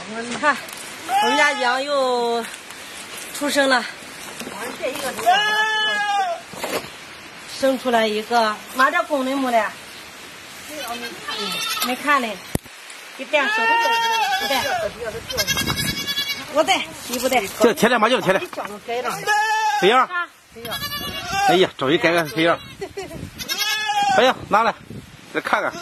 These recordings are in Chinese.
你看，我们家羊又出生了，生出来一个，妈这公的母的，没看呢，你带手都不带，我带，你不带。 就贴的嘛，就贴的。肥羊。哎呀，终于改个肥羊。哎呀，拿来，再看看。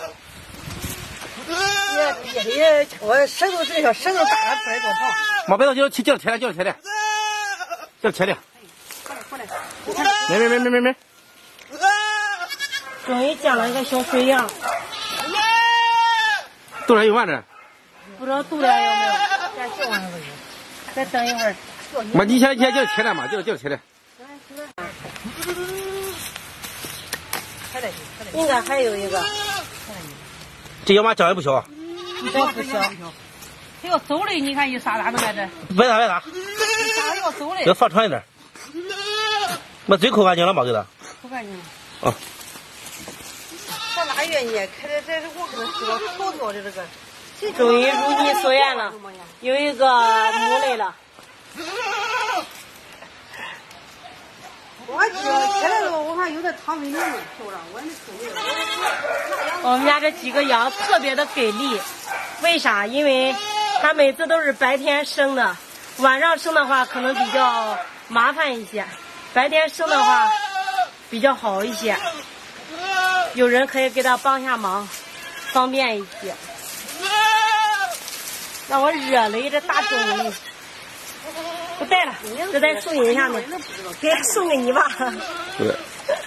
我舌头这小舌头打了不来多长。 没别动，就贴的，就是贴的。没。 终于见了一个小水羊。 肚里有完这？ 不知道肚里有没有？再等一会儿。 妈，你先就贴的嘛，就是贴的。 应该还有一个。 这羊妈长也不小。 这不小。它要走嘞，你看一撒咋弄来着？ 别打。 撒要走嘞。 要放长一点。把嘴抠干净了吗？给它。 抠干净了。 哦。 他哪愿意？看着这是我给他说头条的这个。 终于如你所愿了，有一个母类了。 我起来了，我还有点糖分呢，是不是？我也没吃过。 我们家这几个羊特别的给力，为啥？因为它每次都是白天生的，晚上生的话可能比较麻烦一些，白天生的话比较好一些，有人可以给它帮下忙，方便一些。让我热了，这大中午不带了，这在树荫下面，给送给你吧。 对。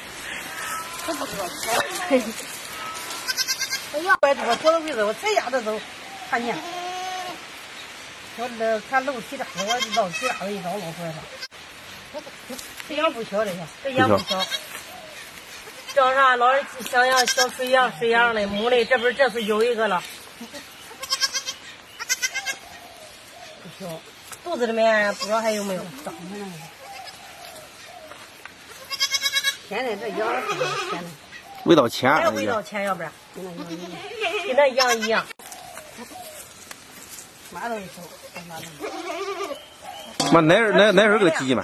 哎呀，摆这坐到位置，我这丫子都看见。我这看楼梯大，我老几丫子一招老出来了。这羊不小的呀， 这羊不小。叫啥？老是想要小水羊的母的，这次有一个了。不小，肚子里面不知道还有没有长的那个。 现在这羊是甜的。 味道浅。 还有味道浅，要不然跟那羊一样。 马都一手， 妈奶水给它挤嘛。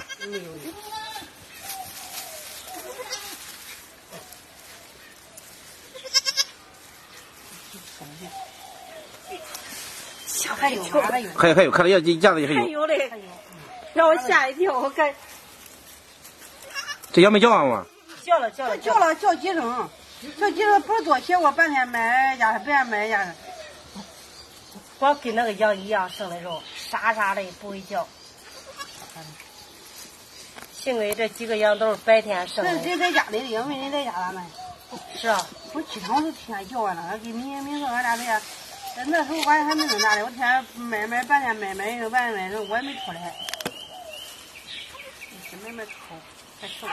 还有， 看到一架子也还有。 还有嘞，让我吓一跳，我看。 这羊没叫完吗？ 叫几声，不是多些，我半天买家别人买家。 光跟那个羊一样生的肉，啥的也不会叫。幸亏这几个羊都是白天生的。 人在家里的，因为人在家咱们。 是啊。 我经常是天叫完了，给明说俺俩这样。那时候我还没弄啥的，我天买半天买我也没出来。买口还瘦。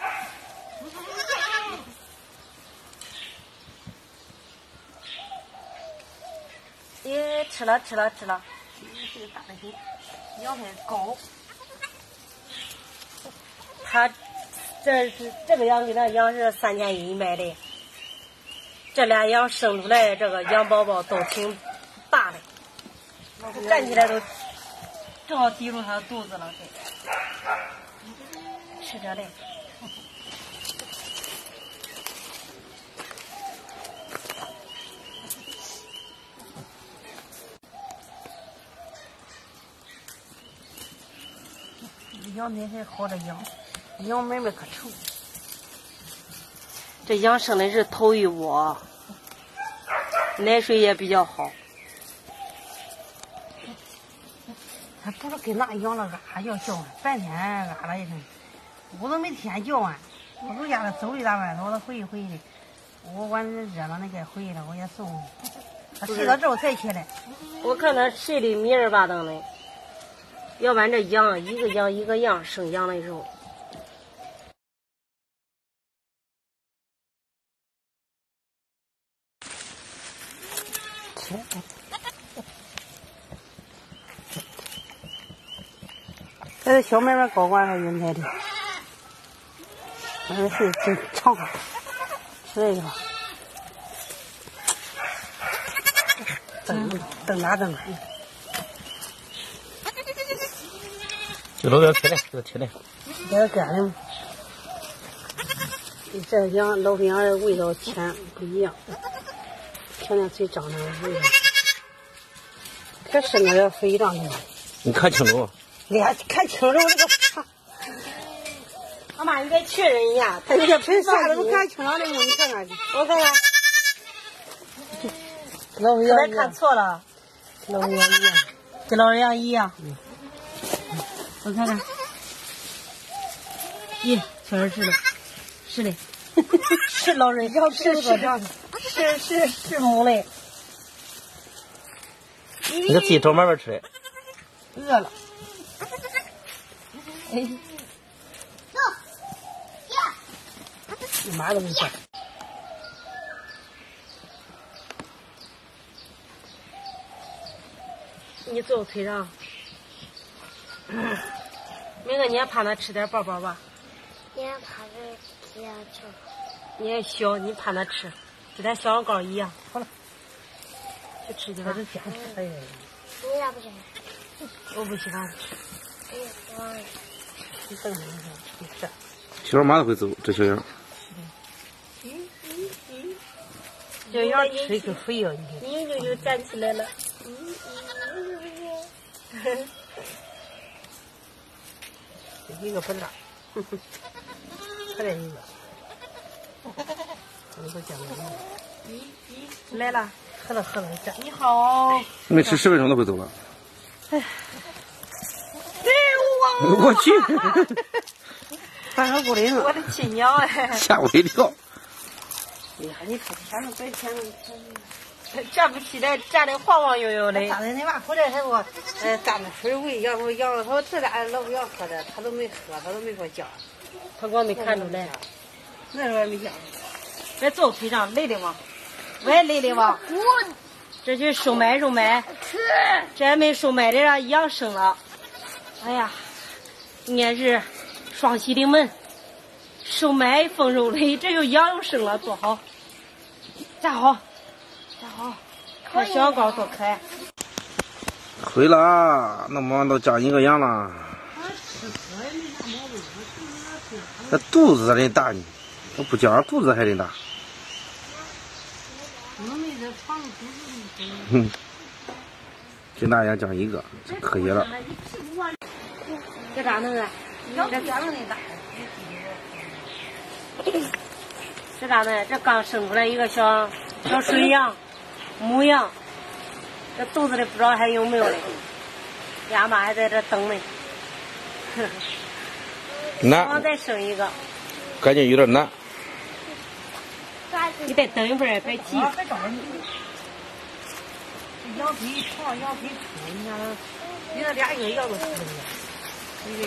也吃了。这个大的很，羊太高。 它这个羊跟那羊是3100买的，这俩羊生出来这个羊宝宝都挺大的，站起来都正好抵住它的肚子了，吃着嘞。 羊奶还好的羊妹妹可臭。 这羊生的是头一窝，奶水也比较好。 它不是跟那羊了要叫唤，半天了一声，我都没天叫唤。我都家里走一大半头，我都回去的。我晚上热了，那该回去了，我也送。他睡了之后才起来。 我看他睡得迷儿巴登的，要不然这羊一个羊一个样生羊的肉。 这是小妹妹高管还是云台的？这是真长，吃一个吧。蹬哪蹬哪。 就露点腿来，这个腿来。 这干的。这羊老羊的味道甜不一样，甜的嘴长的味道。可是我要肥胀的。 你看清楚。 哎呀，看清楚这个。 妈妈应该确认一下， 他这个盆啥都看清了的，你看看去， 我看看。 老虎羊看错了， 老虎羊一样， 跟老人羊一样。我看看，咦，确实是的，是的，是老人羊，是母的。 你自己找慢慢吃的。 饿了。哎，你妈都没吃。 你坐我腿上。明哥，你也盼他吃点包包吧。 你也怕着给他吃。 你也小，你盼他吃，跟咱小羊羔一样。好了，去吃去吧。 这家可以。 你咋不喜欢？ 我不喜欢吃。 我也喜欢。 你等着你吃。 小羊马上会走，这小羊。 小羊吃一口肥呀， 你又站起来了。 一个不大，可怜一个。我都讲了。 来了， 喝了，这。 你好。 没吃10分钟都会走了。 哎， 我去！ 半个骨龄了。 我的亲娘哎！ 吓我一跳。 哎呀，你看天上白天了， 站不起来，站得晃晃悠悠的。 刚才你妈回来还说，蘸着水喂羊，他说这俩老羊喝的，他都没喝，他都没给我叫。 他光没看出来。 那时候还没叫。 别坐腿上，累的慌。我也累的慌。这去收买，这还没收买的让羊生了。哎呀，今天是双喜临门，收买丰收的，这又羊又生了，多好！站好。看小羊羔多可爱。 回了啊，那么都长一个羊了。那肚子真大呢，我不讲肚子还真大。真大羊长一个，这可以了。 这咋弄啊？这咋弄的大？这咋弄？这刚生出来一个小水羊。母羊，这肚子里不知道还有没有嘞，鸭妈还在这等呢。 难。 再生一个。 感觉有点难。 你再等一会儿，别急。 羊腿长，羊腿粗，你看，你那俩一个羊都粗了，一个。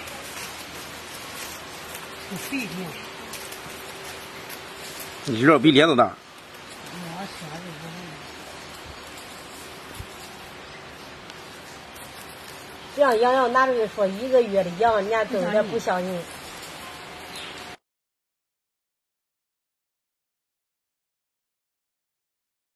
不肥挺。 你知道比脸都大。 这样羊拿出去说1个月的羊，人家都有点不相信。